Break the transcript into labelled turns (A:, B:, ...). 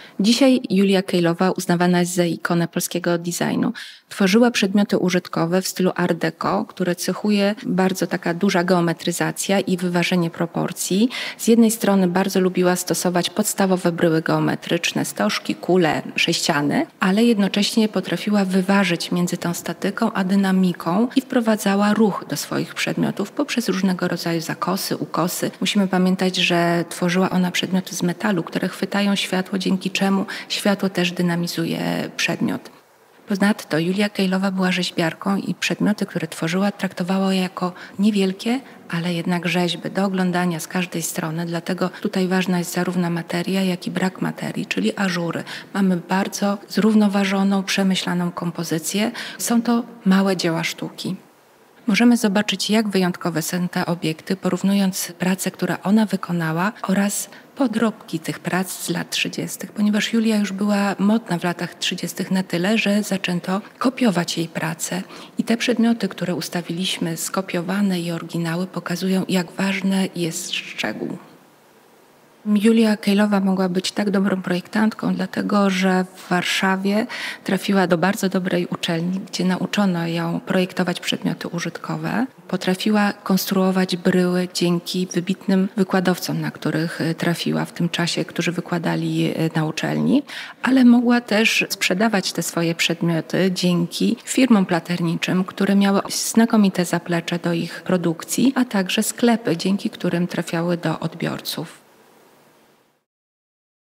A: Dzisiaj Julia Kejlowa uznawana jest za ikonę polskiego designu. Tworzyła przedmioty użytkowe w stylu Art Deco, które cechuje bardzo taka duża geometryzacja i wyważenie proporcji. Z jednej strony bardzo lubiła stosować podstawowe bryły geometryczne, stożki, kule, sześciany, ale jednocześnie potrafiła wyważyć między tą statyką a dynamiką i wprowadzała ruch do swoich przedmiotów poprzez różnego rodzaju zakosy, ukosy. Musimy pamiętać, że tworzyła ona przedmioty z metalu, które chwytają światło, dzięki czemu światło też dynamizuje przedmiot. Ponadto Julia Kejlowa była rzeźbiarką i przedmioty, które tworzyła, traktowała jako niewielkie, ale jednak rzeźby do oglądania z każdej strony. Dlatego tutaj ważna jest zarówno materia, jak i brak materii, czyli ażury. Mamy bardzo zrównoważoną, przemyślaną kompozycję. Są to małe dzieła sztuki. Możemy zobaczyć, jak wyjątkowe są te obiekty, porównując pracę, które ona wykonała oraz podrobki tych prac z lat 30., ponieważ Julia już była modna w latach 30. na tyle, że zaczęto kopiować jej pracę. I te przedmioty, które ustawiliśmy, skopiowane i oryginały, pokazują, jak ważny jest szczegół. Julia Kejlowa mogła być tak dobrą projektantką, dlatego że w Warszawie trafiła do bardzo dobrej uczelni, gdzie nauczono ją projektować przedmioty użytkowe. Potrafiła konstruować bryły dzięki wybitnym wykładowcom, na których trafiła w tym czasie, którzy wykładali na uczelni, ale mogła też sprzedawać te swoje przedmioty dzięki firmom platerniczym, które miały znakomite zaplecze do ich produkcji, a także sklepy, dzięki którym trafiały do odbiorców.